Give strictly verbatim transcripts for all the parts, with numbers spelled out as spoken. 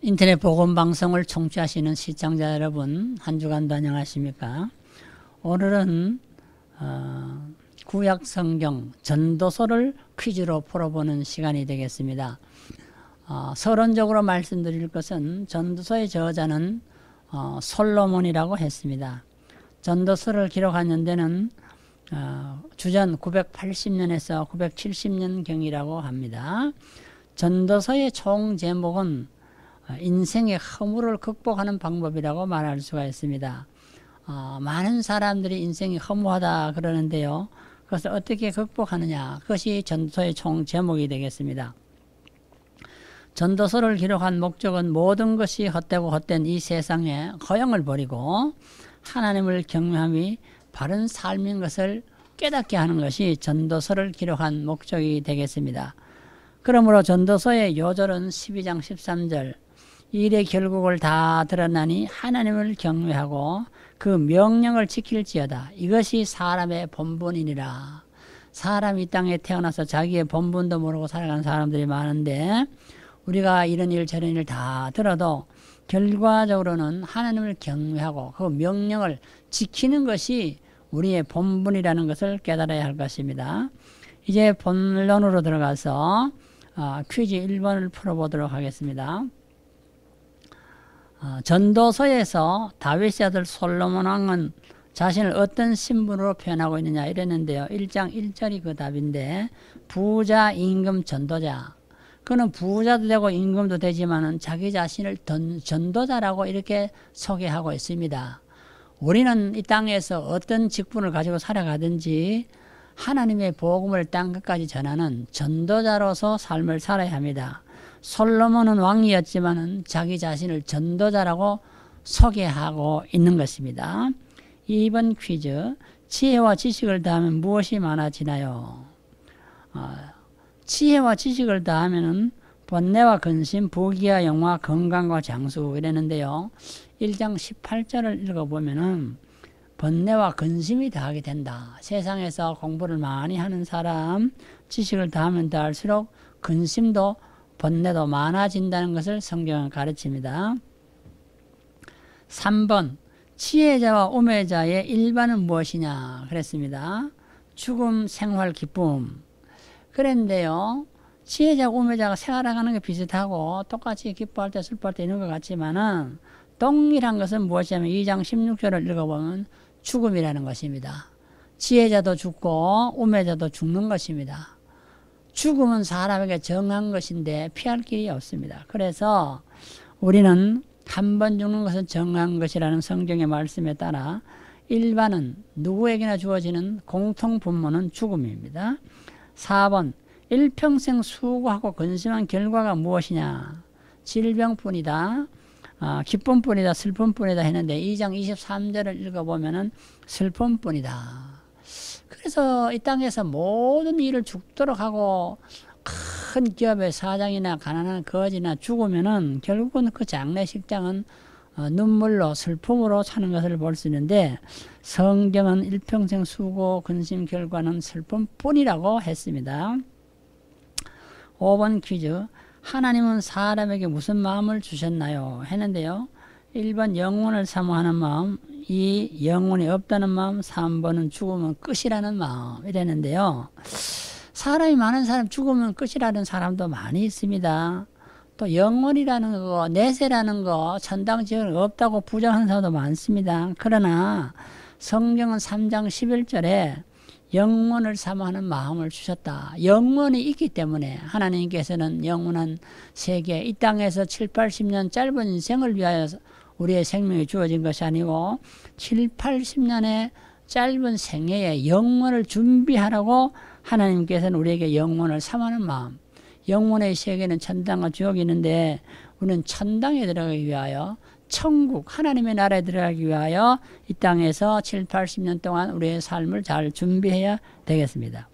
인터넷 복음방송을 청취하시는 시청자 여러분, 한 주간도 안녕하십니까? 오늘은 어, 구약성경 전도서를 퀴즈로 풀어보는 시간이 되겠습니다. 어, 서론적으로 말씀드릴 것은 전도서의 저자는 어, 솔로몬이라고 했습니다. 전도서를 기록한 연대는 어, 주전 구백팔십 년에서 구백칠십 년경이라고 합니다. 전도서의 총 제목은 인생의 허물을 극복하는 방법이라고 말할 수가 있습니다. 어, 많은 사람들이 인생이 허무하다 그러는데요. 그것을 어떻게 극복하느냐, 그것이 전도서의 총 제목이 되겠습니다. 전도서를 기록한 목적은 모든 것이 헛되고 헛된 이 세상에 허영을 버리고 하나님을 경외함이 바른 삶인 것을 깨닫게 하는 것이 전도서를 기록한 목적이 되겠습니다. 그러므로 전도서의 요절은 십이 장 십삼 절, 일의 결국을 다 드러나니 하나님을 경외하고 그 명령을 지킬지어다. 이것이 사람의 본분이니라. 사람이 이 땅에 태어나서 자기의 본분도 모르고 살아가는 사람들이 많은데, 우리가 이런 일 저런 일 다 들어도 결과적으로는 하나님을 경외하고 그 명령을 지키는 것이 우리의 본분이라는 것을 깨달아야 할 것입니다. 이제 본론으로 들어가서 어, 퀴즈 일 번을 풀어보도록 하겠습니다. 어, 전도서에서 다윗의 아들 솔로몬 왕은 자신을 어떤 신분으로 표현하고 있느냐 이랬는데요. 일 장 일 절이 그 답인데, 부자, 임금, 전도자. 그는 부자도 되고 임금도 되지만은 자기 자신을 전도자라고 이렇게 소개하고 있습니다. 우리는 이 땅에서 어떤 직분을 가지고 살아가든지 하나님의 복음을 땅 끝까지 전하는 전도자로서 삶을 살아야 합니다. 솔로몬은 왕이었지만은 자기 자신을 전도자라고 소개하고 있는 것입니다. 이 번 퀴즈, 지혜와 지식을 더하면 무엇이 많아지나요? 어, 지혜와 지식을 더하면은 번뇌와 근심, 부귀와 영화, 건강과 장수 이랬는데요. 일 장 십팔 절을 읽어보면은 번뇌와 근심이 더하게 된다. 세상에서 공부를 많이 하는 사람, 지식을 더하면 더할수록 근심도 번뇌도 많아진다는 것을 성경은 가르칩니다. 삼 번, 지혜자와 우매자의 일반은 무엇이냐 그랬습니다. 죽음, 생활, 기쁨. 그랬는데요, 지혜자와 우매자가 생활하는 게 비슷하고 똑같이 기뻐할 때 슬퍼할 때 있는 것 같지만은 동일한 것은 무엇이냐면 이 장 십육 절을 읽어보면 죽음이라는 것입니다. 지혜자도 죽고 우매자도 죽는 것입니다. 죽음은 사람에게 정한 것인데 피할 길이 없습니다. 그래서 우리는 한 번 죽는 것은 정한 것이라는 성경의 말씀에 따라 일반은 누구에게나 주어지는 공통 분모는 죽음입니다. 사 번, 일평생 수고하고 근심한 결과가 무엇이냐? 질병뿐이다, 아, 기쁨뿐이다, 슬픔뿐이다 했는데 이 장 이십삼 절을 읽어보면은 슬픔뿐이다. 그래서 이 땅에서 모든 일을 죽도록 하고 큰 기업의 사장이나 가난한 거지나 죽으면은 결국은 그 장례식장은 어, 눈물로 슬픔으로 사는 것을 볼 수 있는데, 성경은 일평생 수고 근심 결과는 슬픔뿐이라고 했습니다. 오 번 퀴즈, 하나님은 사람에게 무슨 마음을 주셨나요? 했는데요. 일 번 영혼을 사모하는 마음, 이 영혼이 없다는 마음, 삼 번은 죽으면 끝이라는 마음 이랬는데요. 사람이 많은 사람, 죽으면 끝이라는 사람도 많이 있습니다. 또 영혼이라는 거, 내세라는 거, 천당 지옥이 없다고 부정하는 사람도 많습니다. 그러나 성경은 삼 장 십일 절에 영원을 사모하는 마음을 주셨다. 영원이 있기 때문에 하나님께서는 영원한 세계, 이 땅에서 칠, 팔십 년 짧은 인생을 위하여 우리의 생명이 주어진 것이 아니고 칠, 팔십 년의 짧은 생애에 영원을 준비하라고 하나님께서는 우리에게 영원을 사모하는 마음, 영원의 세계는 천당과 지옥이 있는데 우리는 천당에 들어가기 위하여, 천국 하나님의 나라에 들어가기 위하여 이 땅에서 칠, 팔십 년 동안 우리의 삶을 잘 준비해야 되겠습니다.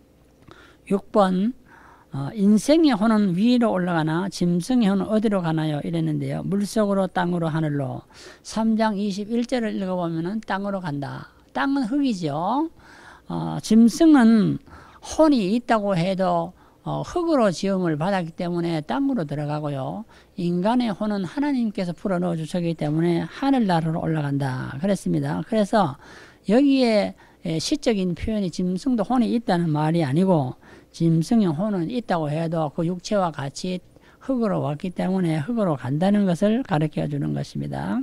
육 번, 어, 인생의 혼은 위로 올라가나 짐승의 혼은 어디로 가나요? 이랬는데요. 물속으로, 땅으로, 하늘로. 삼 장 이십일 절을 읽어보면 땅으로 간다. 땅은 흙이죠. 어, 짐승은 혼이 있다고 해도 어, 흙으로 지음을 받았기 때문에 땅으로 들어가고요. 인간의 혼은 하나님께서 풀어넣어 주셨기 때문에 하늘나라로 올라간다 그랬습니다. 그래서 여기에 시적인 표현이 짐승도 혼이 있다는 말이 아니고 짐승의 혼은 있다고 해도 그 육체와 같이 흙으로 왔기 때문에 흙으로 간다는 것을 가르쳐 주는 것입니다.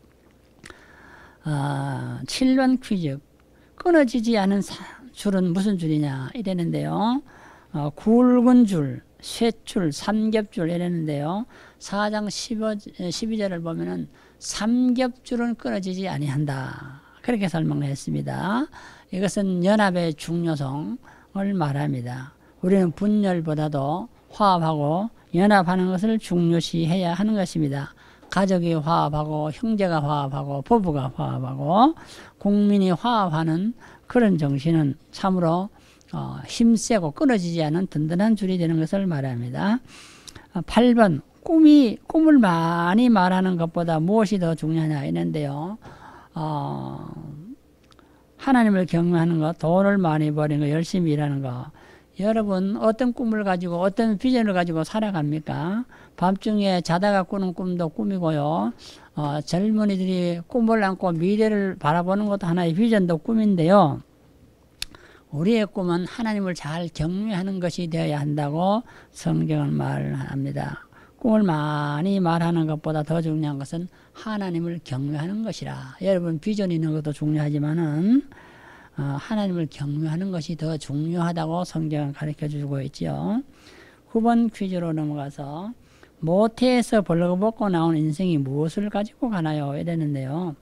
아, 칠 번 퀴즈. 끊어지지 않은 사, 줄은 무슨 줄이냐 이랬는데요. 어, 굵은 줄, 쇠줄, 삼겹줄 이랬는데요. 사 장 십이 절을 보면은 삼겹줄은 끊어지지 아니한다. 그렇게 설명을 했습니다. 이것은 연합의 중요성을 말합니다. 우리는 분열보다도 화합하고 연합하는 것을 중요시해야 하는 것입니다. 가족이 화합하고 형제가 화합하고 부부가 화합하고 국민이 화합하는 그런 정신은 참으로 어, 힘세고 끊어지지 않은 든든한 줄이 되는 것을 말합니다. 팔 번 꿈이 꿈을 많이 말하는 것보다 무엇이 더 중요하냐 이랬는데요. 어, 하나님을 경외하는 것, 돈을 많이 버리는 것, 열심히 일하는 것. 여러분 어떤 꿈을 가지고 어떤 비전을 가지고 살아갑니까? 밤중에 자다가 꾸는 꿈도 꿈이고요. 어, 젊은이들이 꿈을 안고 미래를 바라보는 것도 하나의 비전도 꿈인데요. 우리의 꿈은 하나님을 잘 경외하는 것이 되어야 한다고 성경은 말합니다. 꿈을 많이 말하는 것보다 더 중요한 것은 하나님을 경외하는 것이라. 여러분 비전 있는 것도 중요하지만은 어, 하나님을 경외하는 것이 더 중요하다고 성경은 가르쳐주고 있지요. 구 번 퀴즈로 넘어가서 모태에서 벌거벗고 나온 인생이 무엇을 가지고 가나요? 이랬는데요.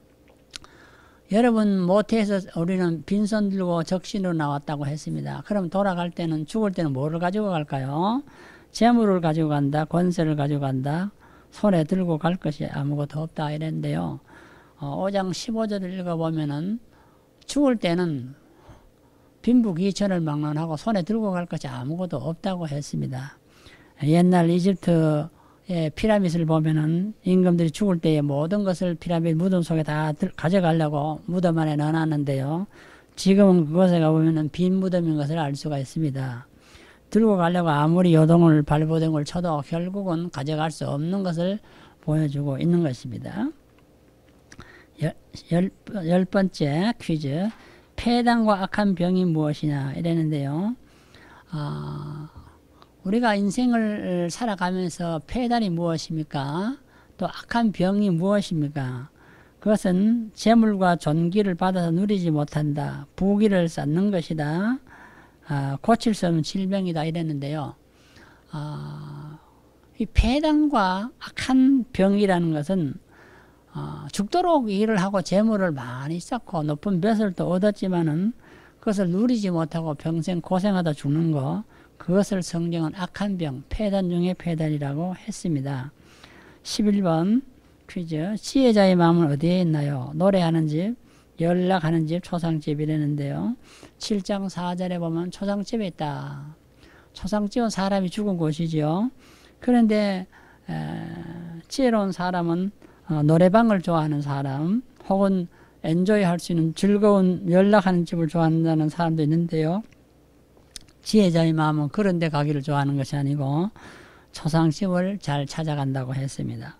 여러분 모태에서 우리는 빈손 들고 적신으로 나왔다고 했습니다. 그럼 돌아갈 때는 죽을 때는 뭐를 가지고 갈까요? 재물을 가지고 간다. 권세를 가지고 간다. 손에 들고 갈 것이 아무것도 없다 이랬는데요. 어, 오 장 십오 절을 읽어보면은 죽을 때는 빈부귀천을 막론하고 손에 들고 갈 것이 아무것도 없다고 했습니다. 옛날 이집트의 피라밋을 보면은 임금들이 죽을 때에 모든 것을 피라밋 무덤 속에 다 가져가려고 무덤 안에 넣어놨는데요. 지금은 그곳에 가보면은 빈 무덤인 것을 알 수가 있습니다. 들고 가려고 아무리 요동을 발버둥을 쳐도 결국은 가져갈 수 없는 것을 보여주고 있는 것입니다. 열, 열, 열 번째 퀴즈. 폐단과 악한 병이 무엇이냐 이랬는데요. 아, 우리가 인생을 살아가면서 폐단이 무엇입니까? 또 악한 병이 무엇입니까? 그것은 재물과 존귀를 받아서 누리지 못한다. 부귀를 쌓는 것이다. 아, 고칠 수 없는 질병이다 이랬는데요. 아, 이 폐단과 악한 병이라는 것은 어, 죽도록 일을 하고 재물을 많이 쌓고 높은 벼슬도 얻었지만은 그것을 누리지 못하고 평생 고생하다 죽는 거, 그것을 성경은 악한 병, 폐단 중에 폐단이라고 했습니다. 십일 번 퀴즈. 지혜자의 마음은 어디에 있나요? 노래하는 집, 연락하는 집, 초상집 이랬는데요. 칠 장 사 절에 보면 초상집에 있다. 초상집은 사람이 죽은 곳이죠. 그런데 에, 지혜로운 사람은 어, 노래방을 좋아하는 사람 혹은 엔조이 할 수 있는 즐거운 연락하는 집을 좋아한다는 사람도 있는데요. 지혜자의 마음은 그런 데 가기를 좋아하는 것이 아니고 초상집을 잘 찾아간다고 했습니다.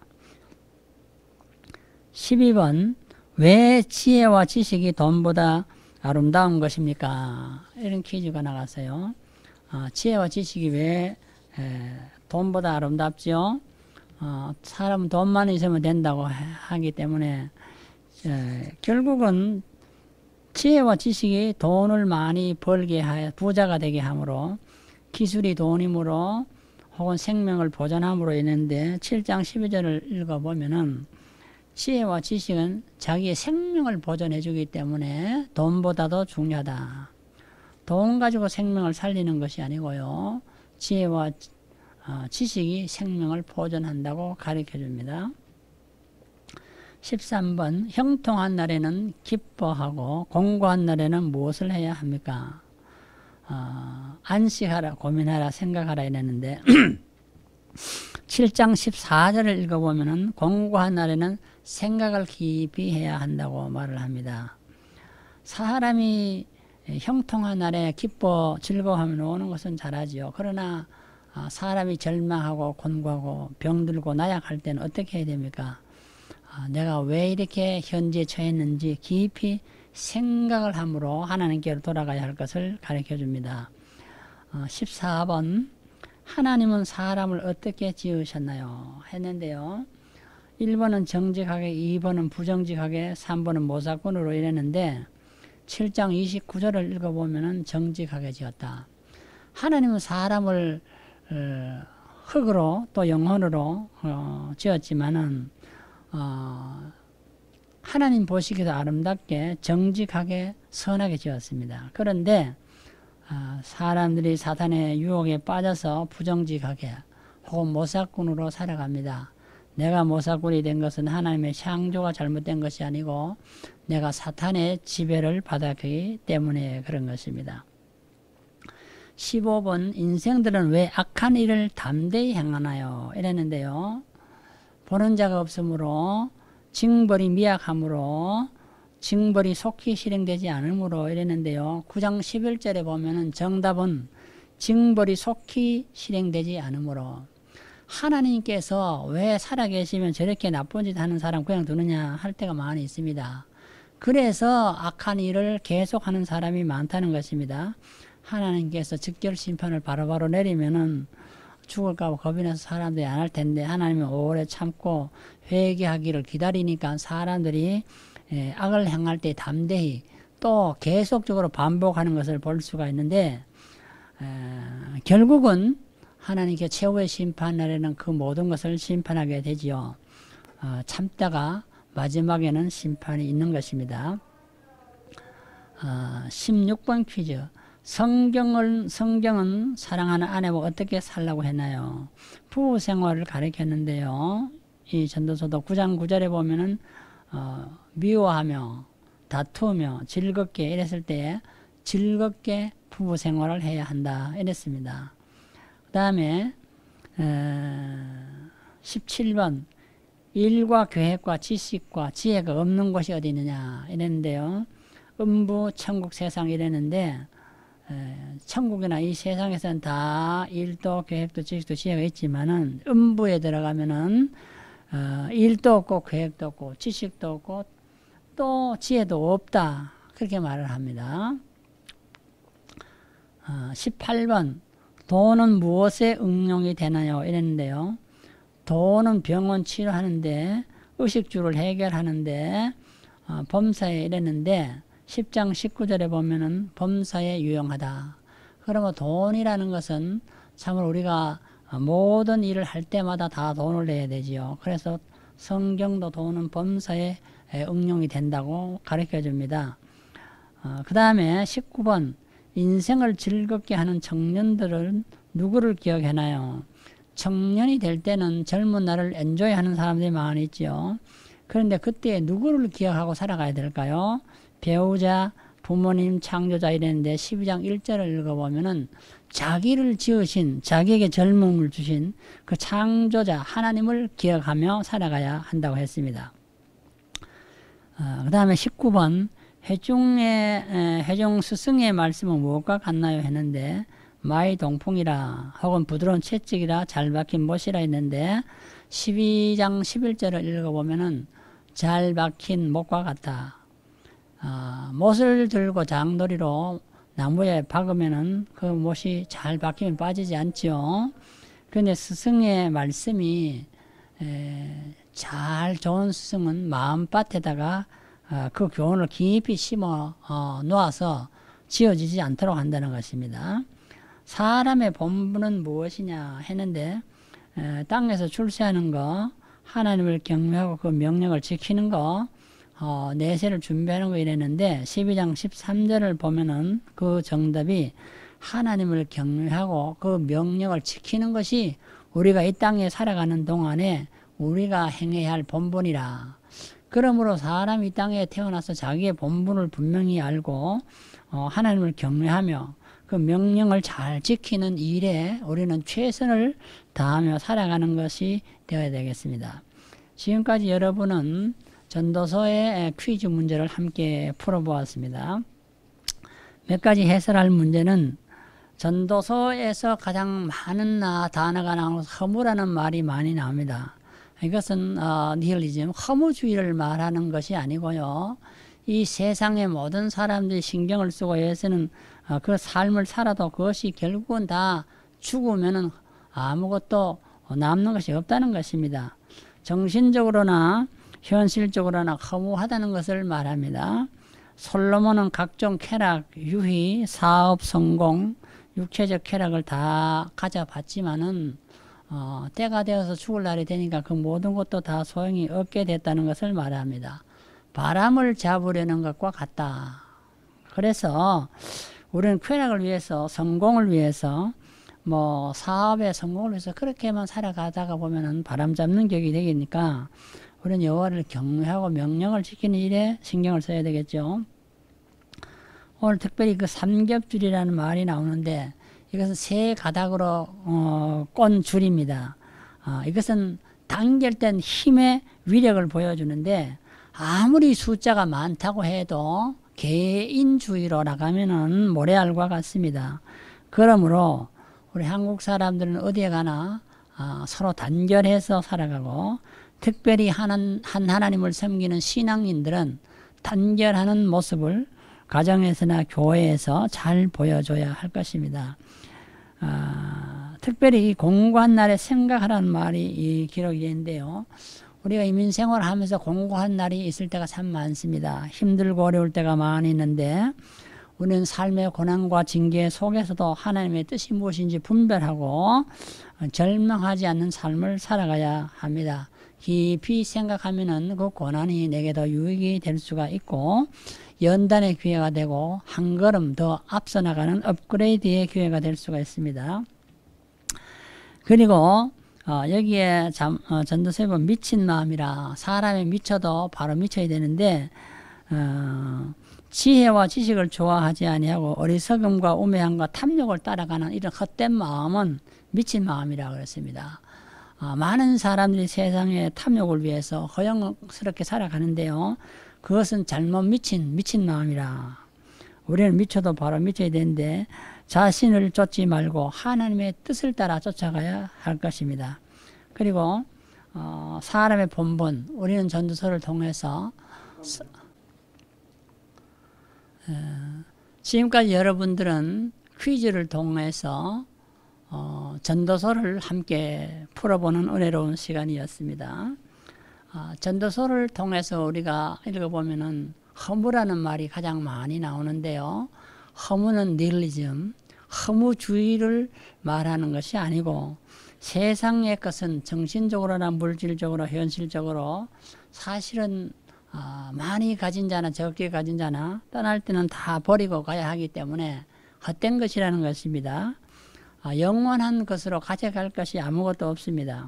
십이 번 왜 지혜와 지식이 돈보다 아름다운 것입니까? 이런 퀴즈가 나갔어요. 어, 지혜와 지식이 왜 에, 돈보다 아름답죠? 어, 사람은 돈만 있으면 된다고 하기 때문에 에, 결국은 지혜와 지식이 돈을 많이 벌게 하여 부자가 되게 함으로 기술이 돈이므로 혹은 생명을 보존함으로 있는데 칠 장 십이 절을 읽어보면은 지혜와 지식은 자기의 생명을 보존해 주기 때문에 돈보다도 중요하다. 돈 가지고 생명을 살리는 것이 아니고요. 지혜와 어, 지식이 생명을 보존한다고 가르쳐 줍니다. 십삼 번 형통한 날에는 기뻐하고 공고한 날에는 무엇을 해야 합니까? 어, 안식하라, 고민하라, 생각하라 이랬는데 칠 장 십사 절을 읽어보면 공고한 날에는 생각을 깊이 해야 한다고 말을 합니다. 사람이 형통한 날에 기뻐 즐거워하며 오는 것은 잘하지요. 그러나 사람이 절망하고 곤고하고 병들고 나약할 때는 어떻게 해야 됩니까? 내가 왜 이렇게 현재에 처했는지 깊이 생각을 함으로 하나님께로 돌아가야 할 것을 가르쳐 줍니다. 십사 번 하나님은 사람을 어떻게 지으셨나요? 했는데요. 일 번은 정직하게, 이 번은 부정직하게, 삼 번은 모사꾼으로 이랬는데 칠 장 이십구 절을 읽어보면 정직하게 지었다. 하나님은 사람을 어, 흙으로 또 영혼으로 어, 지었지만은 어, 하나님 보시기도 아름답게 정직하게 선하게 지었습니다. 그런데 어, 사람들이 사탄의 유혹에 빠져서 부정직하게 혹은 모사꾼으로 살아갑니다. 내가 모사꾼이 된 것은 하나님의 창조가 잘못된 것이 아니고 내가 사탄의 지배를 받았기 때문에 그런 것입니다. 십오 번 인생들은 왜 악한 일을 담대히 행하나요? 이랬는데요. 보는 자가 없으므로 징벌이 미약함으로 징벌이 속히 실행되지 않으므로 이랬는데요. 구 장 십일 절에 보면은 정답은 징벌이 속히 실행되지 않으므로. 하나님께서 왜 살아계시면 저렇게 나쁜 짓 하는 사람 그냥 두느냐 할 때가 많이 있습니다. 그래서 악한 일을 계속하는 사람이 많다는 것입니다. 하나님께서 즉결 심판을 바로바로 내리면은 죽을까 봐 겁이 나서 사람들이 안 할 텐데 하나님은 오래 참고 회개하기를 기다리니까 사람들이 악을 행할 때 담대히 또 계속적으로 반복하는 것을 볼 수가 있는데 에, 결국은 하나님께 최후의 심판 날에는 그 모든 것을 심판하게 되지요. 어, 참다가 마지막에는 심판이 있는 것입니다. 어, 십육 번 퀴즈. 성경을, 성경은 사랑하는 아내와 어떻게 살라고 했나요? 부부 생활을 가르쳤는데요. 이 전도서도 구 장 구 절에 보면은, 어, 미워하며, 다투며, 즐겁게 이랬을 때 즐겁게 부부 생활을 해야 한다. 이랬습니다. 그 다음에, 십칠 번. 일과 계획과 지식과 지혜가 없는 곳이 어디 있느냐. 이랬는데요. 음부, 천국, 세상 이랬는데, 천국이나 이 세상에서는 다 일도 계획도 지식도 지혜가 있지만은 음부에 들어가면은 어, 일도 없고 계획도 없고 지식도 없고 또 지혜도 없다 그렇게 말을 합니다. 어, 십팔 번 돈은 무엇에 응용이 되나요? 이랬는데요. 돈은 병원 치료하는데 의식주를 해결하는데 어, 범사에 이랬는데 십 장 십구 절에 보면은 범사에 유용하다. 그러면 돈이라는 것은 참으로 우리가 모든 일을 할 때마다 다 돈을 내야 되지요. 그래서 성경도 돈은 범사에 응용이 된다고 가르쳐 줍니다. 어, 그 다음에 십구 번 인생을 즐겁게 하는 청년들은 누구를 기억하나요? 청년이 될 때는 젊은 날을 엔조이하는 사람들이 많이 있죠. 그런데 그때 누구를 기억하고 살아가야 될까요? 배우자, 부모님, 창조자 이랬는데 십이 장 일 절을 읽어보면은 자기를 지으신, 자기에게 젊음을 주신 그 창조자 하나님을 기억하며 살아가야 한다고 했습니다. 어, 그 다음에 십구 번 회중의, 회중 스승의 말씀은 무엇과 같나요? 했는데 마이 동풍이라 혹은 부드러운 채찍이라 잘 박힌 못이라 했는데 십이 장 십일 절을 읽어보면은 잘 박힌 못과 같다. 어, 못을 들고 장도리로 나무에 박으면은 그 못이 잘 박히면 빠지지 않죠. 그런데 스승의 말씀이 에, 잘 좋은 스승은 마음밭에다가 어, 그 교훈을 깊이 심어 어, 놓아서 지어지지 않도록 한다는 것입니다. 사람의 본분은 무엇이냐 했는데 에, 땅에서 출세하는 거, 하나님을 경외하고 그 명령을 지키는 거, 어, 내세를 준비하는 거 이랬는데 십이 장 십삼 절을 보면은 그 정답이 하나님을 경외하고 그 명령을 지키는 것이 우리가 이 땅에 살아가는 동안에 우리가 행해야 할 본분이라. 그러므로 사람이 이 땅에 태어나서 자기의 본분을 분명히 알고 어, 하나님을 경외하며 그 명령을 잘 지키는 일에 우리는 최선을 다하며 살아가는 것이 되어야 되겠습니다. 지금까지 여러분은 전도서의 퀴즈 문제를 함께 풀어보았습니다. 몇 가지 해설할 문제는 전도서에서 가장 많은 단어가 나오면서 허무라는 말이 많이 나옵니다. 이것은 어, 니힐리즘, 허무주의를 말하는 것이 아니고요. 이 세상의 모든 사람들이 신경을 쓰고 해서는 어, 그 삶을 살아도 그것이 결국은 다 죽으면은 아무것도 남는 것이 없다는 것입니다. 정신적으로나 현실적으로나 허무하다는 것을 말합니다. 솔로몬은 각종 쾌락, 유희, 사업 성공, 육체적 쾌락을 다 가져봤지만은 어, 때가 되어서 죽을 날이 되니까 그 모든 것도 다 소용이 없게 됐다는 것을 말합니다. 바람을 잡으려는 것과 같다. 그래서 우리는 쾌락을 위해서, 성공을 위해서, 뭐 사업의 성공을 위해서 그렇게만 살아가다가 보면은 바람 잡는 격이 되니까 우리는 여호와를 경외하고 명령을 지키는 일에 신경을 써야 되겠죠. 오늘 특별히 그 삼겹줄이라는 말이 나오는데 이것은 세 가닥으로 어, 꼰 줄입니다. 어, 이것은 단결된 힘의 위력을 보여주는데 아무리 숫자가 많다고 해도 개인주의로 나가면은 모래알과 같습니다. 그러므로 우리 한국 사람들은 어디에 가나 어, 서로 단결해서 살아가고 특별히 한, 한 하나님을 섬기는 신앙인들은 단결하는 모습을 가정에서나 교회에서 잘 보여줘야 할 것입니다. 아, 특별히 공고한 날에 생각하라는 말이 이 기록이 있는데요. 우리가 이민생활을 하면서 공고한 날이 있을 때가 참 많습니다. 힘들고 어려울 때가 많이 있는데 우리는 삶의 고난과 징계 속에서도 하나님의 뜻이 무엇인지 분별하고 절망하지 않는 삶을 살아가야 합니다. 깊이 생각하면은 그 고난이 내게 더 유익이 될 수가 있고 연단의 기회가 되고 한 걸음 더 앞서 나가는 업그레이드의 기회가 될 수가 있습니다. 그리고 어, 여기에 잠, 어, 전도서에 보면 미친 마음이라 사람이 미쳐도 바로 미쳐야 되는데 어, 지혜와 지식을 좋아하지 아니하고 어리석음과 우매함과 탐욕을 따라가는 이런 헛된 마음은 미친 마음이라 그랬습니다. 어, 많은 사람들이 세상의 탐욕을 위해서 허영스럽게 살아가는데요. 그것은 잘못 미친 미친 마음이라. 우리는 미쳐도 바로 미쳐야 되는데 자신을 쫓지 말고 하나님의 뜻을 따라 쫓아가야 할 것입니다. 그리고 어, 사람의 본분, 우리는 전도서를 통해서 어, 지금까지 여러분들은 퀴즈를 통해서 어, 전도서를 함께 풀어보는 은혜로운 시간이었습니다. 어, 전도서를 통해서 우리가 읽어보면은 허무라는 말이 가장 많이 나오는데요. 허무는 니힐리즘, 허무주의를 말하는 것이 아니고 세상의 것은 정신적으로나 물질적으로 현실적으로 사실은 어, 많이 가진 자나 적게 가진 자나 떠날 때는 다 버리고 가야 하기 때문에 헛된 것이라는 것입니다. 어, 영원한 것으로 가져갈 것이 아무것도 없습니다.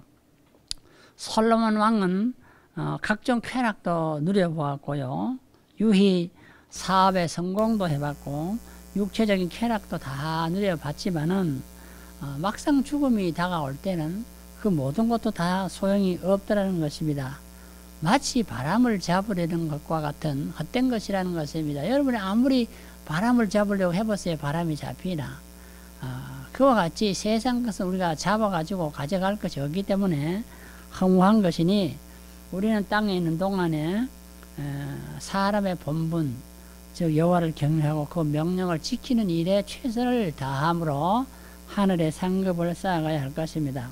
솔로몬 왕은 어, 각종 쾌락도 누려보았고요. 유희 사업의 성공도 해봤고 육체적인 쾌락도 다 누려봤지만은 어, 막상 죽음이 다가올 때는 그 모든 것도 다 소용이 없다는 것입니다. 마치 바람을 잡으려는 것과 같은 헛된 것이라는 것입니다. 여러분이 아무리 바람을 잡으려고 해보세요. 바람이 잡히나. 어, 그와 같이 세상 것은 우리가 잡아가지고 가져갈 것이 없기 때문에 허무한 것이니 우리는 땅에 있는 동안에 사람의 본분, 즉 여호와를 경외하고 그 명령을 지키는 일에 최선을 다함으로 하늘의 상급을 쌓아가야 할 것입니다.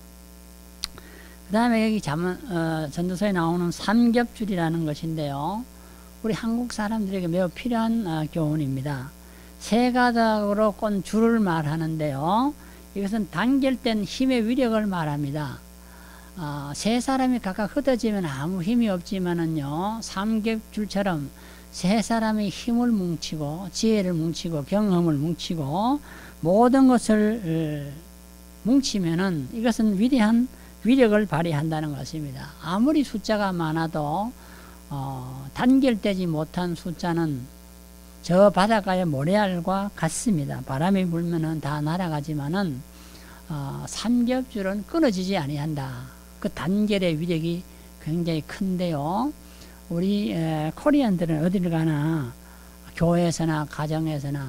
그 다음에 여기 잠언, 어, 전도서에 나오는 삼겹줄이라는 것인데요. 우리 한국 사람들에게 매우 필요한 어, 교훈입니다. 세 가닥으로 꼰 줄을 말하는데요. 이것은 단결된 힘의 위력을 말합니다. 어, 세 사람이 각각 흩어지면 아무 힘이 없지만은요, 삼겹줄처럼 세 사람이 힘을 뭉치고 지혜를 뭉치고 경험을 뭉치고 모든 것을 뭉치면은 이것은 위대한 위력을 발휘한다는 것입니다. 아무리 숫자가 많아도 어, 단결되지 못한 숫자는 저 바닷가의 모래알과 같습니다. 바람이 불면은 다 날아가지만은 어, 삼겹줄은 끊어지지 아니한다. 그 단결의 위력이 굉장히 큰데요. 우리 에, 코리안들은 어디를 가나 교회에서나 가정에서나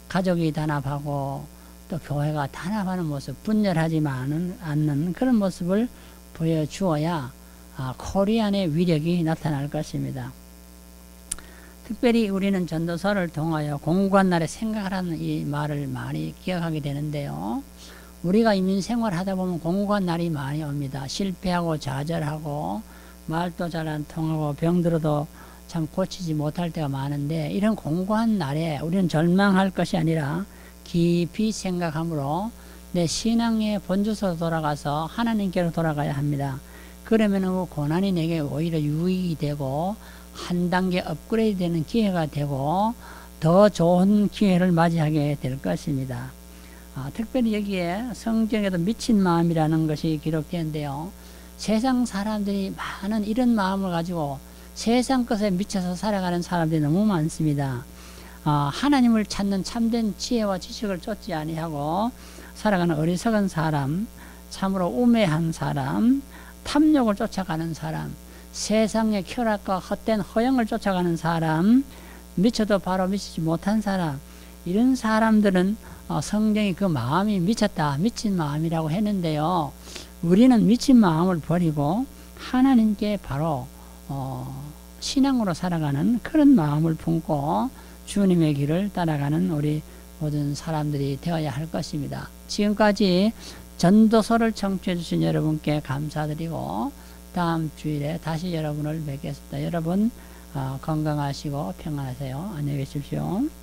가족이 단합하고 또 교회가 단합하는 모습, 분열하지만 않는 그런 모습을 보여주어야 아, 코리안의 위력이 나타날 것입니다. 특별히 우리는 전도서를 통하여 공고한 날에 생각하라는 이 말을 많이 기억하게 되는데요. 우리가 인민생활 하다 보면 공고한 날이 많이 옵니다. 실패하고 좌절하고 말도 잘 안 통하고 병들어도 참 고치지 못할 때가 많은데, 이런 공고한 날에 우리는 절망할 것이 아니라 깊이 생각함으로 내 신앙의 본주소로 돌아가서 하나님께로 돌아가야 합니다. 그러면 그 고난이 내게 오히려 유익이 되고 한 단계 업그레이드 되는 기회가 되고 더 좋은 기회를 맞이하게 될 것입니다. 아, 특별히 여기에 성경에도 미친 마음이라는 것이 기록되는데요. 세상 사람들이 많은 이런 마음을 가지고 세상 것에 미쳐서 살아가는 사람들이 너무 많습니다. 아, 하나님을 찾는 참된 지혜와 지식을 쫓지 아니하고 살아가는 어리석은 사람, 참으로 우매한 사람, 탐욕을 쫓아가는 사람, 세상의 쾌락과 헛된 허영을 쫓아가는 사람, 미쳐도 바로 미치지 못한 사람, 이런 사람들은 어, 성경이 그 마음이 미쳤다, 미친 마음이라고 했는데요. 우리는 미친 마음을 버리고 하나님께 바로 어, 신앙으로 살아가는 그런 마음을 품고 주님의 길을 따라가는 우리 모든 사람들이 되어야 할 것입니다. 지금까지 전도서를 청취해 주신 여러분께 감사드리고 다음 주일에 다시 여러분을 뵙겠습니다. 여러분 어, 건강하시고 평안하세요. 안녕히 계십시오.